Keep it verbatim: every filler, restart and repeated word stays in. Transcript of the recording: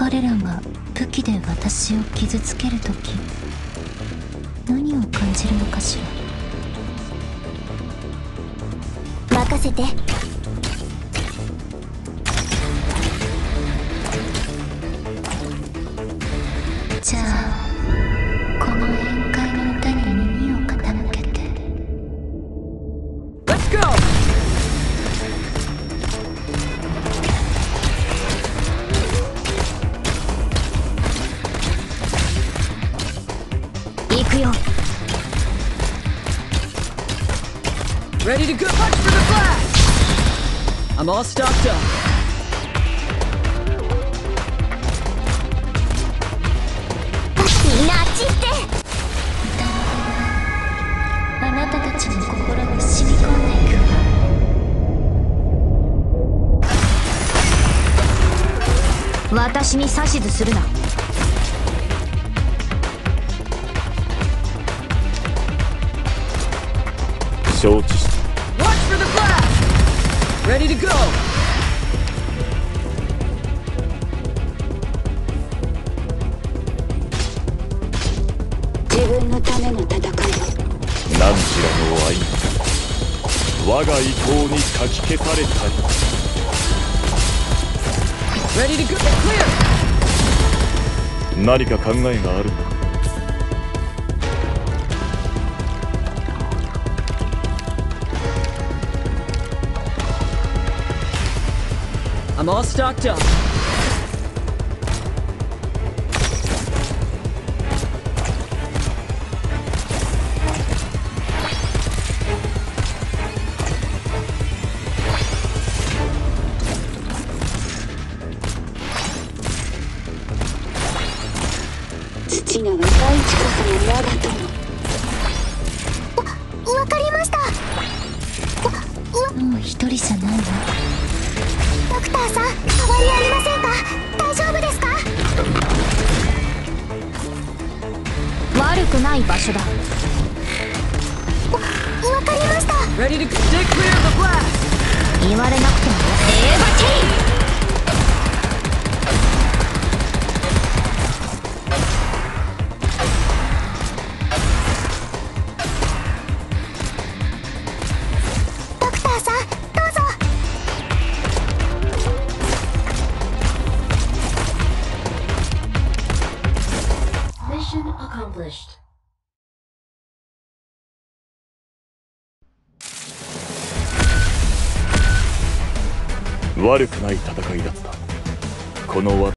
彼らが武器で私を傷つけるとき、何を感じるのかしら。 任せて。 じゃあこの宴会の歌に耳を傾けて。 Let's go! 行くよ。 Ready to go! Punch for the flag! I'm all stocked up. みんなあっち行って。 あなたたちの心に染み込んでいくわ。 私に指図するな。 承知した。 Watch for the flag! Ready to go! 自分のための戦いを。 何しらの愛我が意向にかき消されたり。 Ready to go! Get clear! 何か考えがあるのか。 I'm all stocked up. 土永大地こその我が友。わ、わかりました。 もう一人じゃないわ。 ドクターさん、変わりありませんか？大丈夫ですか？悪くない場所だ。わ、わかりました。 Ready to stay clear of the blast! 言われなくてもエーバティー。ドクターさん、どうぞ。 Mission accomplished. 悪くない戦いだった。この